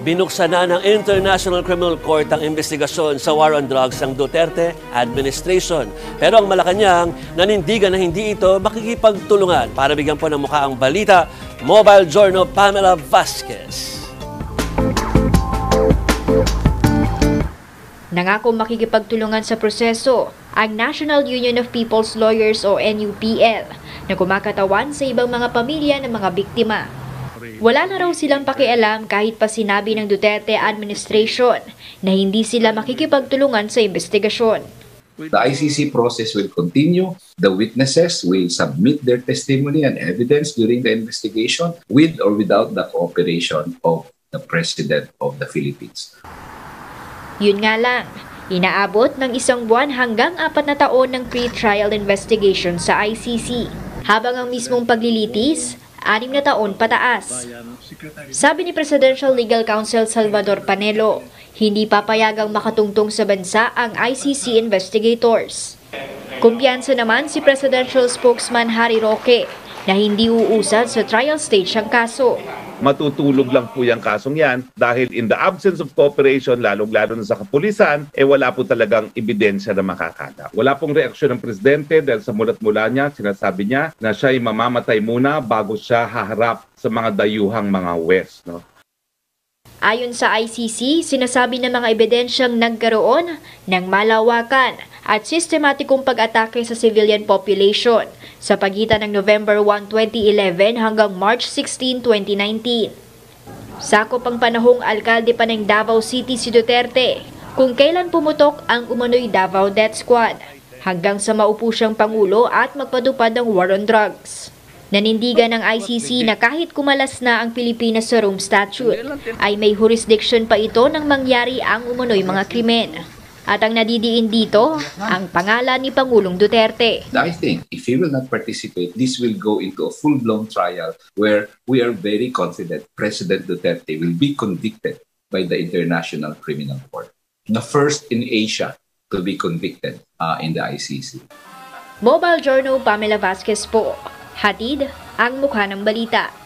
Binuksan na ng International Criminal Court ang investigasyon sa war on drugs ng Duterte administration. Pero ang Malacanang nanindigan na hindi ito makikipagtulungan. Para bigyan po ng mukha ang balita, Mobile Journal Pamela Vasquez. Nangako makikipagtulungan sa proseso ang National Union of People's Lawyers o NUPL na kumakatawan sa ibang mga pamilya ng mga biktima. Wala na raw silang pakialam kahit pa sinabi ng Duterte administration na hindi sila makikipagtulungan sa investigasyon. The ICC process will continue. The witnesses will submit their testimony and evidence during the investigation with or without the cooperation of the President of the Philippines. Yun nga lang, inaabot ng 1 buwan hanggang 4 na taon ng pre-trial investigation sa ICC, habang ang mismong paglilitis 6 na taon pataas. Sabi ni Presidential Legal Counsel Salvador Panelo, hindi papayagang makatungtong sa bansa ang ICC investigators. Kumpiyansa naman si Presidential Spokesman Harry Roque na hindi uusad sa trial stage ang kaso. Matutulog lang po yung kasong yan dahil in the absence of cooperation, lalong-lalo na sa kapulisan, wala po talagang ebidensya na makakata. Wala pong reaksyon ng Presidente dahil sa mulat-mula niya, sinasabi niya na siya'y mamamatay muna bago siya haharap sa mga dayuhang mga huwes. No? Ayon sa ICC, sinasabi ng mga ebidensyang nagkaroon ng malawakan at sistematikong pag-atake sa civilian population sa pagitan ng November 1, 2011 hanggang March 16, 2019. Sakop ang panahong alkalde pa ng Davao City si Duterte kung kailan pumutok ang umano'y Davao Death Squad hanggang sa maupo siyang Pangulo at magpatupad ng war on drugs. Nanindigan ng ICC na kahit kumalas na ang Pilipinas sa Rome Statute, ay may jurisdiction pa ito nang mangyari ang umano'y mga krimen. At ang nadidiin dito, ang pangalan ni Pangulong Duterte. I think if he will not participate, this will go into a full-blown trial where we are very confident President Duterte will be convicted by the International Criminal Court. The first in Asia to be convicted in the ICC. Mobile Journal Pamela Vasquez po. Hatid ang mukha ng balita.